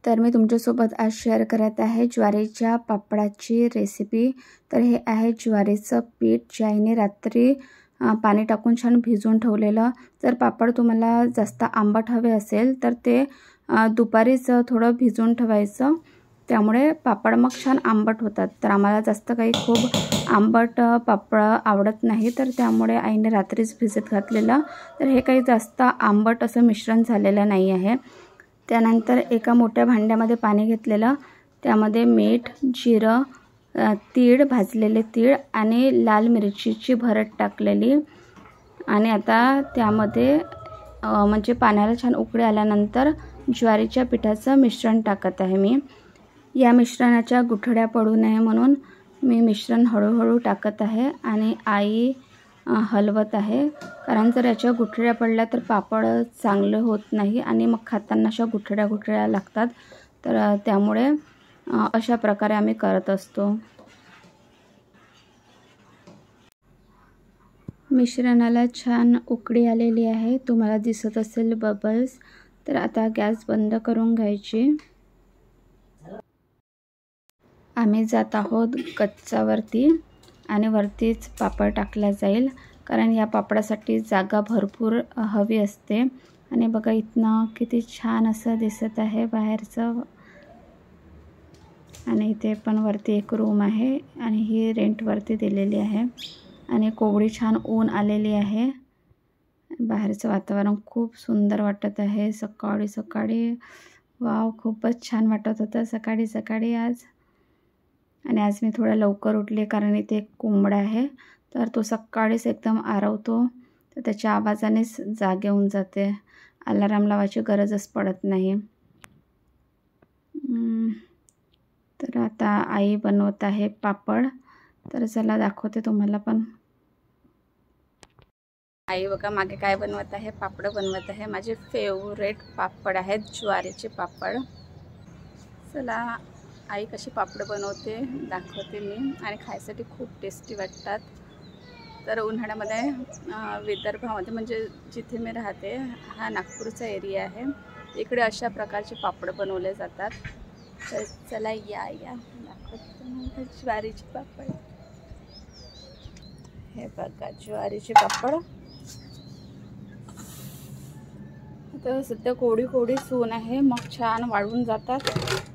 तर मी तुमच्यासोबत आज शेअर करत आहे ज्वारीच्या पापडाची रेसिपी। तर हे आहे ज्वारीचं पीठ जे आईने रात्री पाणी टाकून छान भिजवून ठेवलेलं। जर पापड तुम्हाला जास्त आंबट हवे असेल तर ते दुपारीच थोडं भिजवून ठेवायचं, त्यामुळे पापड मग छान आंबट होतात। तर आम्हाला जास्त काही खूप आंबट पापड आवडत नाही, तर त्यामुळे आईने रात्रीच भिजत घातलेलं। तर हे काही जास्त आंबट असं मिश्रण झालेलं नाही आहे। त्यानंतर एका मोठ्या भांड्यामध्ये पाणी घेतलेलं, त्यामध्ये मीठ, जिरं, तीळ, भाजलेले तीळ आणि लाल मिरचीची भरड टाकलेली। आणि आता त्यामध्ये म्हणजे पाण्याला छान उकळी आल्यानंतर ज्वारीच्या पिठाचं मिश्रण टाकत आहे मी। या मिश्रणाच्या गुठळ्या पडू नये म्हणून मी मिश्रण हळूहळू टाकत आहे आणि आई हलवत आहे, कारण जर याच्या गुठळ्या पडल्या तर पापड चांगले होत नाही आणि मग खाताना अशा गुठळ्या लागतात। तर त्यामुळे अशा प्रकारे आम्ही करत असतो। मिश्रणाला छान उकळी आलेली आहे, तुम्हाला दिसत असेल बबल्स। तर आता गॅस बंद करून घ्यायची। आम्ही जात आहोत गच्चावरती आणि वरतीच पापड टाकला जाईल, कारण या पापडासाठी जागा भरपूर हवी असते। आणि बघा इथनं किती छान असं दिसत आहे बाहेरचं। आणि इथे पण वरती एक रूम आहे आणि ही रेंटवरती दिलेली आहे। आणि कोवळी छान ऊन आलेली आहे। बाहेरचं वातावरण खूप सुंदर वाटत आहे। सकाळी सकाळी वाव, खूपच छान वाटत होतं सकाळी सकाळी आज। आणि आज मी थोडा लवकर उठले, कारण इथे एक कोंबडा आहे, तर तो सकाळीच एकदम आरवतो, तर त्याच्या आवाजानेच जागे होऊन जाते। अलार्म लावायची गरजच पडत नाही। तर आता आई बनवत आहे पापड, तर चला दाखवते तुम्हाला पण। आई बघा मागे काय बनवत आहे, पापड बनवत आहे। माझे फेवरेट पापड आहेत ज्वारीचे पापड। चला आई कशी पापड बनवते दाखवते मी, आणि खायसाठी खूप टेस्टी वाटतात। तर उन्हाळ्यामध्ये विदर्भामध्ये म्हणजे जिथे मी राहते, हा नागपूरचा एरिया आहे, इकडे अशा प्रकारचे पापड बनवले जातात। तर चला या दाखवते मला ज्वारीचे पापड। हे बघा ज्वारीचे पापड। आता सध्या कोवळी सून आहे, मग छान वाळून जातात।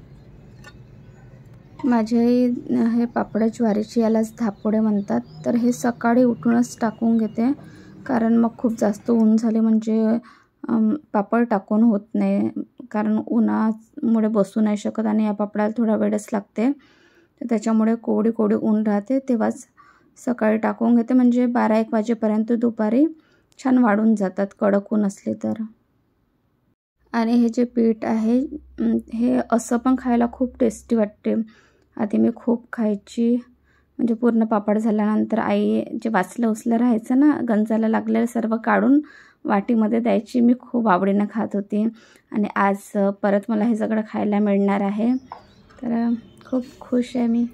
माझे हे पापड ज्वारीचे, यालाच धापोडे म्हणतात। तर हे सकाळी उठूनच टाकून घेते, कारण मग खूप जास्त ऊन झाले म्हणजे पापड टाकून होत नाही, कारण उन्हामुळे बसू नाही शकत आणि या पापडाला थोडा वेळच लागते। तर त्याच्यामुळे कोवळी ऊन राहते तेव्हाच सकाळी टाकून घेते, म्हणजे 12-1 वाजेपर्यंत दुपारी छान वाळून जातात कडक ऊन असले तर। आणि हे जे पीठ आहे हे असं पण खायला खूप टेस्टी वाटते। आधी मी खूप खायची, म्हणजे पूर्ण पापड झाल्यानंतर आई जे वाचलं उचलं राहायचं ना, गंजाला लागलेलं सर्व काढून वाटीमध्ये द्यायची, मी खूप आवडीनं खात होती। आणि आज परत मला हे सगळं खायला मिळणार आहे, तर खूप खुश आहे मी।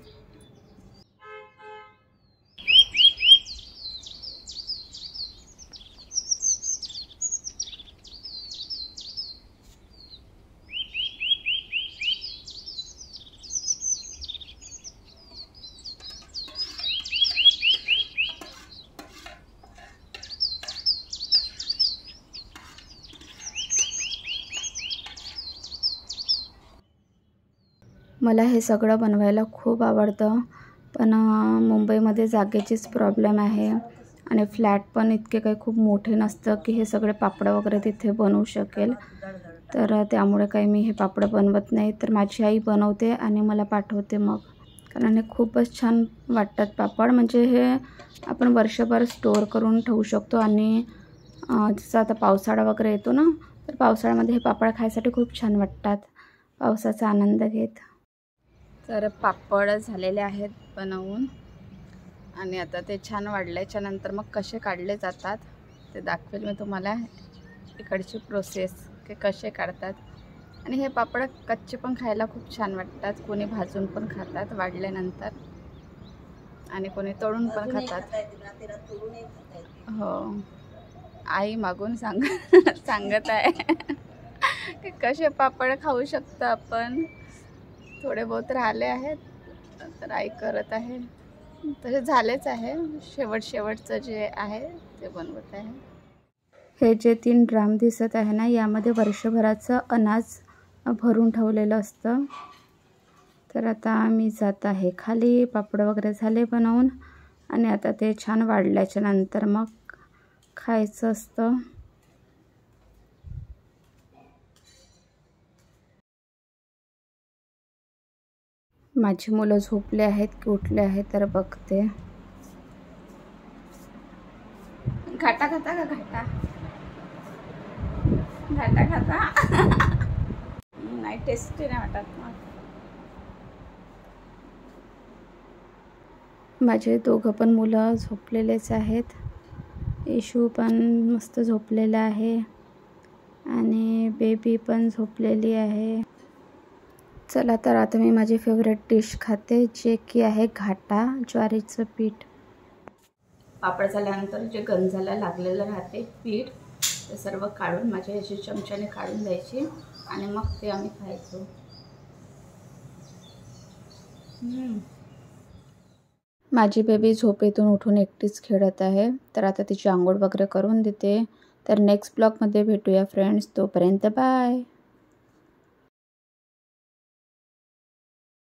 मला हे सगळं बनवायला खूप आवडतं, पण मुंबईमध्ये जागेचीच प्रॉब्लेम आहे आणि फ्लॅट पण इतके काही खूप मोठे नसतं की हे सगळे पापड वगैरे तिथे बनवू शकेल। तर त्यामुळे काही मी हे पापड बनवत नाही, तर माझी आई बनवते आणि मला पाठवते मग, कारण हे खूपच छान वाटतात पापड। म्हणजे हे आपण वर्षभर स्टोअर करून ठेवू शकतो। आणि जसं आता पावसाळा वगैरे येतो ना, तर पावसाळ्यामध्ये हे पापड खायसाठी खूप छान वाटतात, पावसाचा आनंद घेत। तर पापड झालेले आहेत बनवून, आणि आता ते छान वाढल्याच्या नंतर मग कसे काढले जातात ते दाखवेल मी तुम्हाला, इकडची प्रोसेस की कसे काढतात। आणि हे पापड कच्चे पण खायला खूप छान वाटतात, कोणी भाजून पण खातात वाढल्यानंतर, आणि कोणी तळून पण खातात। हो, आई मागून सांगत आहे। की कसे पापड खाऊ शकतो आपण. थोडे बहुत राहिले आहेत तर आई करत आहे. तसे झालेच आहे. शेवटचं जे आहे ते बनवत आहे. हे जे 3 ड्राम दिसत आहे ना, यामध्ये वर्षभराचं अनाज भरून ठेवलेलं असतं. तर आता मी जात आहे खाली. पापड वगैरे झाले बनवून आणि आता ते छान वाढल्याच्या नंतर मग खायचं असतं. माझी मुलं झोपले आहेत की उठले आहेत तर बघते. घाटा खाता का घाटा? घाटा खाता? नाही, टेस्टी नाही वाटत मग. माझे दोघं पण मुलं झोपलेलेच आहेत. इशू पण मस्त झोपलेला आहे आणि बेबी पण झोपलेली आहे. चला तर आता मी माझी फेवरेट डिश खाते, जे की आहे घाटा ज्वारीचं पीठ. पापड झाल्यानंतर जे गंजाला लागलेलं राहते पीठ, ते सर्व काढून माझ्या ह्याची चमच्याने काढून द्यायची आणि मग ते आम्ही खायचो. माझी बेबी झोपेतून उठून एकटीच खेळत आहे, तर आता तिची आंघोळ वगैरे करून देते. तर नेक्स्ट ब्लॉगमध्ये भेटूया फ्रेंड्स. तोपर्यंत बाय.